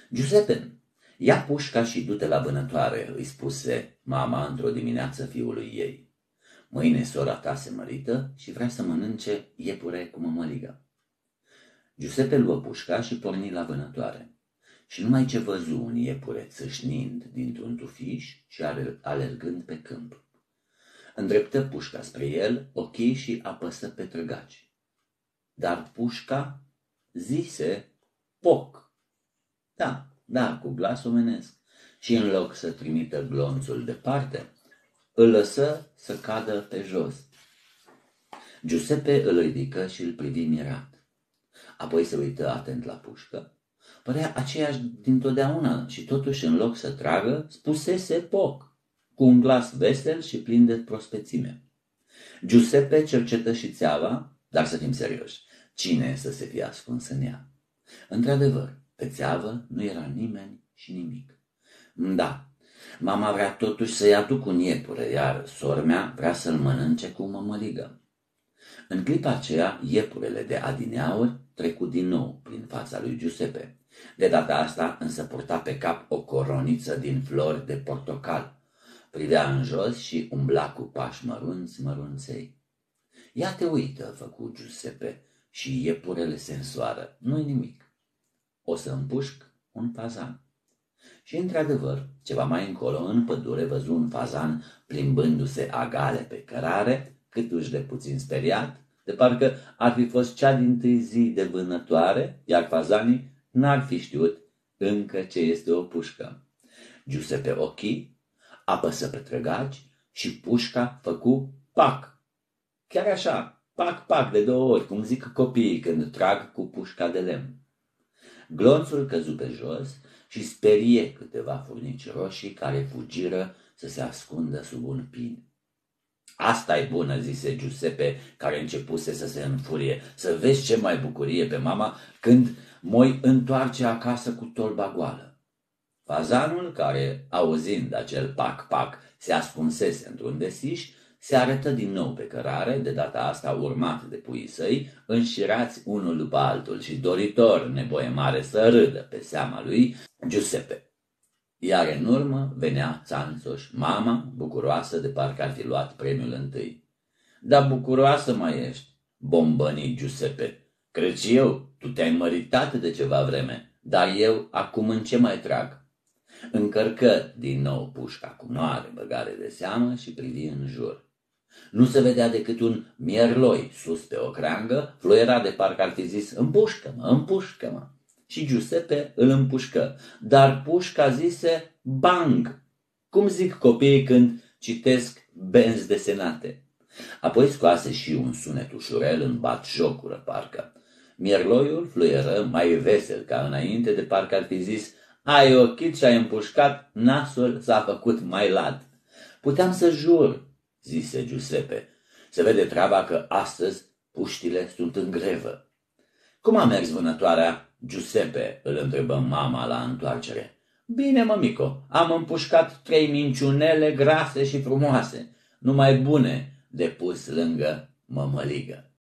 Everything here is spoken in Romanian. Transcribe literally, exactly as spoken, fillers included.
Giuseppe, ia pușca și du-te la vânătoare, îi spuse mama într-o dimineață fiului ei. Mâine sora ta se mărită și vrea să mănânce iepure cu mămăligă. Giuseppe luă pușca și porni la vânătoare. Și numai ce văzu un iepure țâșnind dintr-un tufiș și alergând pe câmp. Îndreptă pușca spre el, ochii și apăsă pe trăgaci. Dar pușca zise poc. Da, da, cu glas omenesc. Și în loc să trimită glonțul departe, îl lăsă să cadă pe jos. Giuseppe îl ridică și îl privi mirat. Apoi se uită atent la pușcă. Părea aceeași dintotdeauna și totuși în loc să tragă, spusese poc, cu un glas vesel și plin de prospețime. Giuseppe cercetă și țeava, dar să fim serioși, cine să se fie ascuns în ea? Într-adevăr, pe țeavă nu era nimeni și nimic. Da, mama vrea totuși să-i aduc un iepure, iar sora mea vrea să-l mănânce cu mămăligă. În clipa aceea, iepurele de adineauri trecu din nou prin fața lui Giuseppe. De data asta însă purta pe cap o coroniță din flori de portocal. Privea în jos și umbla cu pași mărunți mărunței. Ia te uită, făcu Giuseppe, și iepurele se însoară. Nu-i nimic. O să împușc un fazan. Și într-adevăr, ceva mai încolo, în pădure, văzu un fazan plimbându-se agale pe cărare, câtuși de puțin speriat, de parcă ar fi fost cea dintâi zi de vânătoare, iar fazanii n-ar fi știut încă ce este o pușcă. Giuseppe ochii, apăsă pe trăgaci și pușca făcu pac. Chiar așa, pac, pac, de două ori, cum zic copiii când trag cu pușca de lemn. Glonțul căzu pe jos și sperie câteva furnici roșii care fugiră să se ascundă sub un pin. Asta-i bună, zise Giuseppe, care începuse să se înfurie. Să vezi ce mai bucurie pe mama când moi întoarce acasă cu tolba goală. Fazanul, care, auzind acel pac-pac, se ascunsese într-un desiș, se arătă din nou pe cărare, de data asta urmat de puii săi, înșirați unul după altul și doritor nevoie mare să râdă pe seama lui Giuseppe. Iar în urmă venea țanțoș, mama, bucuroasă de parcă ar fi luat premiul întâi. Dar bucuroasă mai ești, bombăni Giuseppe. Cred și eu, tu te-ai măritat de ceva vreme, dar eu acum în ce mai trag? Încărcă din nou pușca cu mare băgare de seamă și privi în jur. Nu se vedea decât un mierloi sus pe o creangă, fluiera de parcă ar fi zis, împușcă-mă, împușcă-mă. Și Giuseppe îl împușcă, dar pușca zise bang, cum zic copiii când citesc benzi desenate. Apoi scoase și un sunet ușurel în batjocură parcă. Mierloiul fluieră mai vesel ca înainte, de parcă ar fi zis, ai ochit și ai împușcat, nasul s-a făcut mai lat. Puteam să jur, zise Giuseppe, se vede treaba că astăzi puștile sunt în grevă. Cum a mers vânătoarea, Giuseppe? Îl întrebă mama la întoarcere. Bine, mămico, am împușcat trei minciunele grase și frumoase, numai bune de pus lângă mămăligă.